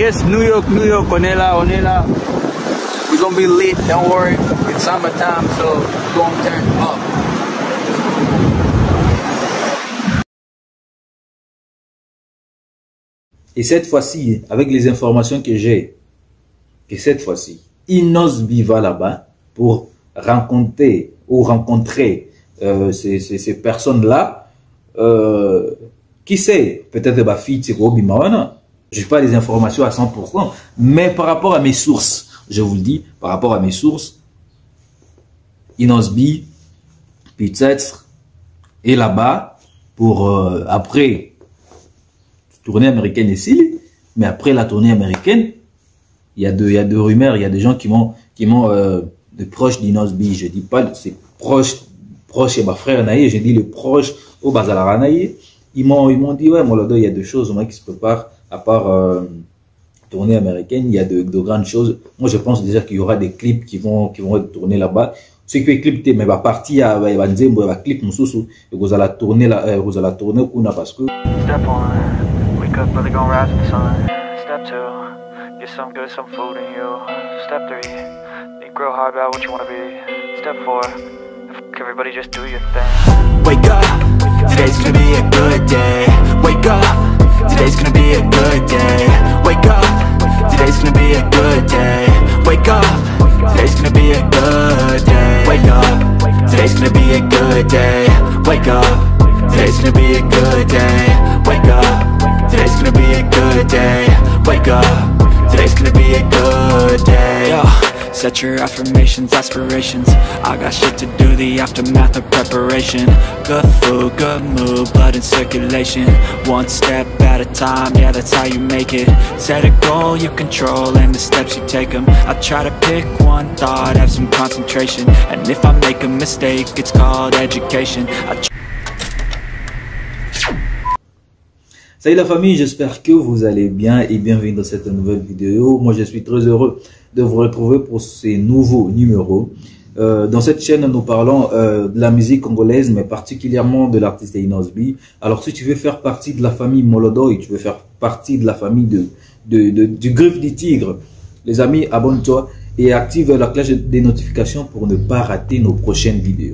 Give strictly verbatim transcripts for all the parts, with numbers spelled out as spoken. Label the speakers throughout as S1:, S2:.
S1: Yes, New York, New York, on est là, on est là. We're gonna be lit, don't worry. It's summertime, so we're gonna turn up.
S2: Et cette fois-ci, avec les informations que j'ai, que cette fois-ci, Inosby va là-bas pour rencontrer ou rencontrer euh, ces, ces, ces personnes-là. Euh, qui sait, peut-être ma fille, c'est Roby Mawana. Je n'ai pas les informations à cent pour cent, mais par rapport à mes sources, je vous le dis, par rapport à mes sources, Inosby, peut-être, est là-bas pour euh, après tournée américaine ici, mais après la tournée américaine, il y a deux, il y a deux rumeurs, il y a des gens qui m'ont, qui m'ont, euh, de proches d'Inosby, je dis pas, c'est proche, proche et ma frère Naïe, je dis le proche au Bazalara Naïe, ils m'ont, ils m'ont dit, ouais, Molodo, il y a deux choses, moi, qui se préparent, à part, euh, tournée américaine, il y a de, de grandes choses. Moi, je pense déjà qu'il y aura des clips qui vont, qui vont être tournés là-bas. Ce qui est clip, mais va partir à, va dire, va clip, moussou, et vous allez tourner là, vous allez tourner, parce que.
S3: Step one, wake up early, gonna rise with the sun. Step two, get some good, some food in you. Step three, think real hard about what you wanna be. Step four, fuck everybody, just do your thing.
S4: Wake up, today's gonna be a good day. Wake up, today's gonna be a good day. Wake up, today's gonna be a good day. Wake up, today's gonna be a good day. Wake up, today's gonna be a good day. Wake up, today's gonna be a good day. Wake up, today's gonna be a good day. Wake up, today's gonna be a good day. Yo, set your affirmations, aspirations. I got shit to do, the aftermath of preparation. Good food, good mood, blood in circulation. One step at a time, yeah, that's how you make it. Set a goal you control and the steps you take them. I try to pick one thought, have some concentration. And if I make a mistake, it's called education. I
S2: Salut la famille, j'espère que vous allez bien et bienvenue dans cette nouvelle vidéo. Moi je suis très heureux de vous retrouver pour ces nouveaux numéros. Euh, dans cette chaîne nous parlons euh, de la musique congolaise, mais particulièrement de l'artiste Inosby. Alors si tu veux faire partie de la famille Molodo et tu veux faire partie de la famille de, de, de, du Griffe du Tigre, les amis, abonne-toi et active la cloche des notifications pour ne pas rater nos prochaines vidéos.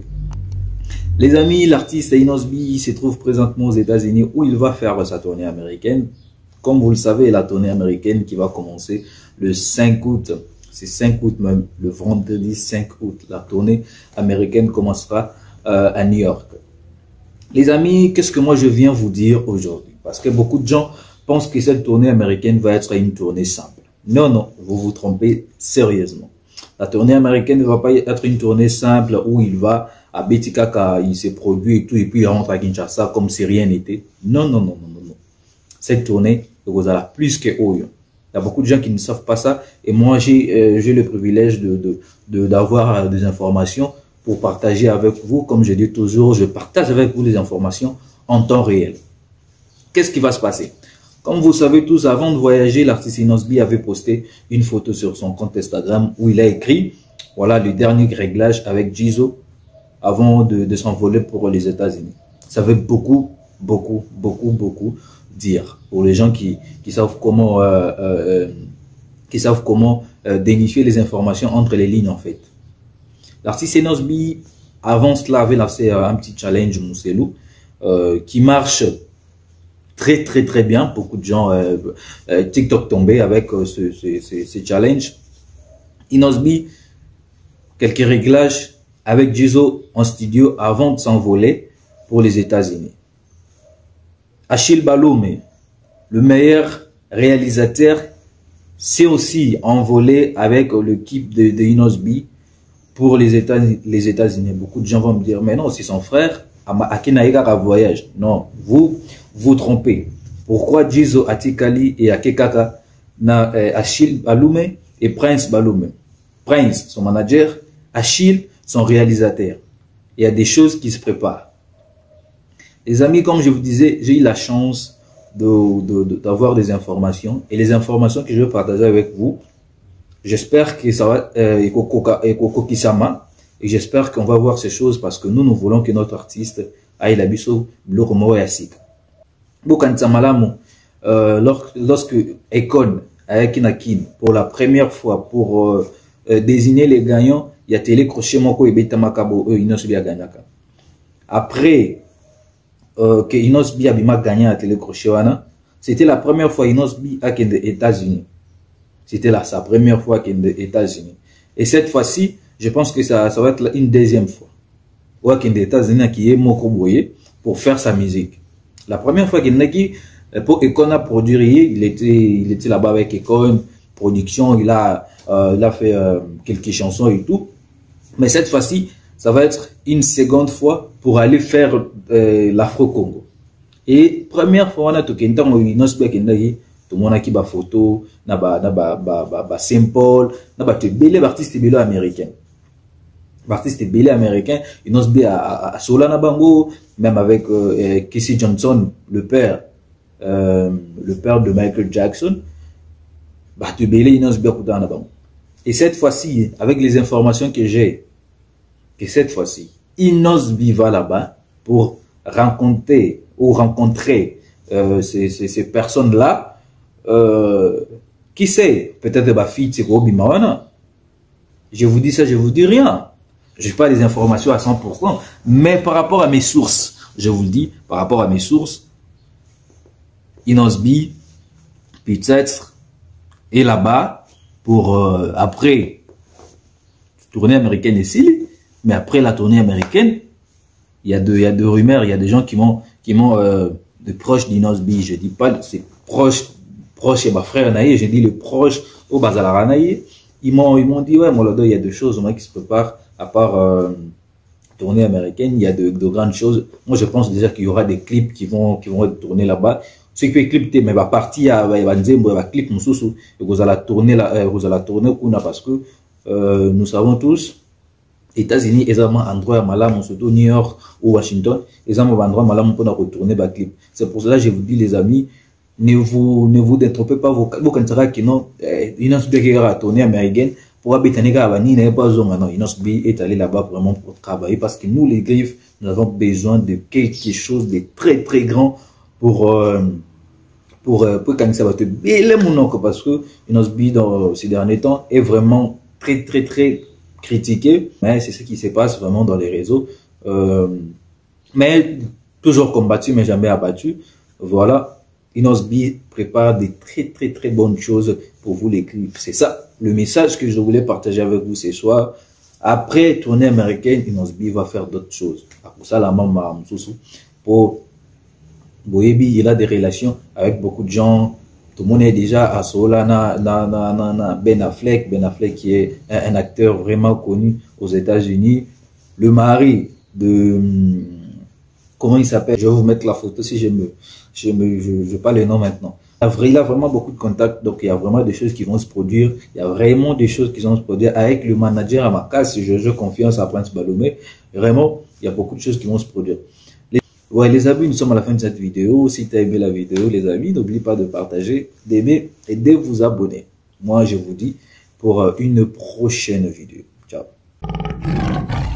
S2: Les amis, l'artiste Inosby se trouve présentement aux États-Unis où il va faire sa tournée américaine. Comme vous le savez, la tournée américaine qui va commencer le cinq août. C'est cinq août même, le vendredi cinq août. La tournée américaine commencera euh, à New York. Les amis, qu'est-ce que moi je viens vous dire aujourd'hui? Parce que beaucoup de gens pensent que cette tournée américaine va être une tournée simple. Non, non, vous vous trompez sérieusement. La tournée américaine ne va pas être une tournée simple où il va à Betikaka, il s'est produit et tout, et puis il rentre à Kinshasa comme si rien n'était. Non, non, non, non, non, non. Cette tournée, vous allez plus que Oyo. Il y a beaucoup de gens qui ne savent pas ça, et moi j'ai euh, j'ai le privilège de de de d'avoir des informations pour partager avec vous. Comme je dis toujours, je partage avec vous les informations en temps réel. Qu'est-ce qui va se passer? Comme vous savez tous, avant de voyager, l'artiste Inosby avait posté une photo sur son compte Instagram où il a écrit, voilà le dernier réglage avec Jizo avant de, de s'envoler pour les États-Unis. Ça veut beaucoup, beaucoup, beaucoup, beaucoup dire pour les gens qui, qui savent comment, euh, euh, qui savent comment euh, dénicher les informations entre les lignes en fait. L'artiste Inosby, avant cela, avait lancé un petit challenge Mousselou euh, qui marche très très très bien. Beaucoup de gens euh, euh, TikTok tombé avec euh, ce, ce, ce, ce challenge. Inosby, quelques réglages avec Jizo en studio avant de s'envoler pour les États-Unis. Achille Baloume, le meilleur réalisateur, s'est aussi envolé avec l'équipe de, de Inosby pour les États-Unis. Les États-Unis. Beaucoup de gens vont me dire, mais non, c'est son frère, Akenaïga voyage. Non, vous vous trompez. Pourquoi Jizo, Atikali et Akekaka, na, euh, Achille Baloume et Prince Baloume? Prince, son manager, Achille, son réalisateur. Il y a des choses qui se préparent. Les amis, comme je vous disais, j'ai eu la chance d'avoir de, de, de, des informations. Et les informations que je vais partager avec vous, j'espère que ça va euh, et j'espère qu'on va voir ces choses parce que nous, nous voulons que notre artiste aille la biso Bloromo et Asika. Lorsque Akon avec Nakin pour la première fois pour euh, euh, désigner les gagnants. Il y a télécrochet Moko et Beta Makabo, eux, Inos Bi a gagné. Après euh, que Inos Bi a gagné à télécrochet, c'était la première fois Inos Bi a gagné aux États-Unis. C'était là, sa première fois qu'il est aux États-Unis. Et cette fois-ci, je pense que ça, ça va être une deuxième fois. Ou qu'il est aux États-Unis qui est Moko Boye pour faire sa musique. La première fois qu'il est qui pour Econ a produit, il était, il était là-bas avec Econ Production, il a, euh, il a fait euh, quelques chansons et tout. Mais cette fois-ci, ça va être une seconde fois pour aller faire euh, l'Afro-Congo. Et première fois, on a tout le temps, tout le monde a qui ba photo, na ba na ba ba ba ba Saint-Paul, na ba te belé artiste belé américain. Artiste belé américain, ils n'osent bien à Solana Bango, même avec euh, Casey Johnson, le père, euh, le père de Michael Jackson. Bah te belé ils n'osent bien à Bango. Et cette fois-ci, avec les informations que j'ai, que cette fois-ci, Inos B va là-bas pour rencontrer ou rencontrer euh, ces, ces, ces personnes-là. Euh, qui sait? Peut-être ma fille, c'est Robi Mawana. Je vous dis ça, je vous dis rien. Je n'ai pas les informations à cent pour cent. Mais par rapport à mes sources, je vous le dis, par rapport à mes sources, Inos B, peut-être, est là-bas. Pour euh, après tournée américaine ici, mais après la tournée américaine, il y a deux, il y a deux rumeurs, il y a des gens qui m'ont, qui m'ont, euh, de proches d'Inos B. Je dis pas c'est proche, proche et ma frère Naïe, j'ai dit le proche au Bazalara Naïe. Ils m'ont, ils m'ont dit ouais, mon lodo, il y a deux choses moi qui se préparent à part euh, tournée américaine, il y a de, de grandes choses. Moi, je pense déjà qu'il y aura des clips qui vont, qui vont être tournés là-bas. Ce qui est clip, mais va partir à va dire va clip mususu et vous allez tourner là, vous allez tourner kuna parce que euh, nous savons tous États-Unis exactement endroit malam surtout New York ou Washington exactement endroit malam pour retourner ba clip. C'est pour cela que je vous dis les amis, ne vous ne vous détrompez pas vos vos candidats qui non Inos B qui va tourner américaine pour habiter à Bani n'est pas zone non Inos B est allé là-bas vraiment pour travailler parce que nous les griffes nous avons besoin de quelque chose de très très grand pour euh, pour euh, pour quand ça va te bêler mon oncle parce que Inos B dans ces derniers temps est vraiment très très très critiqué, mais c'est ce qui se passe vraiment dans les réseaux, euh, mais toujours combattu mais jamais abattu. Voilà, Inos B prépare des très très très bonnes choses pour vous les clips. C'est ça le message que je voulais partager avec vous ce soir. Après tournée américaine, Inos B va faire d'autres choses. Pour ça la maman pour Boyebi, il a des relations avec beaucoup de gens. Tout le monde est déjà à Solana, na, na, na, na, Ben Affleck, Ben Affleck qui est un, un acteur vraiment connu aux États-Unis. Le mari de, comment il s'appelle? Je vais vous mettre la photo si je me, je me, je, je pas le nom maintenant. Il a vraiment beaucoup de contacts, donc il y a vraiment des choses qui vont se produire. Il y a vraiment des choses qui vont se produire avec le manager à ma case. Je fais confiance à Prince Balomé. Vraiment, il y a beaucoup de choses qui vont se produire. Ouais les amis, nous sommes à la fin de cette vidéo. Si tu as aimé la vidéo les amis, n'oublie pas de partager, d'aimer et de vous abonner. Moi je vous dis pour une prochaine vidéo. Ciao.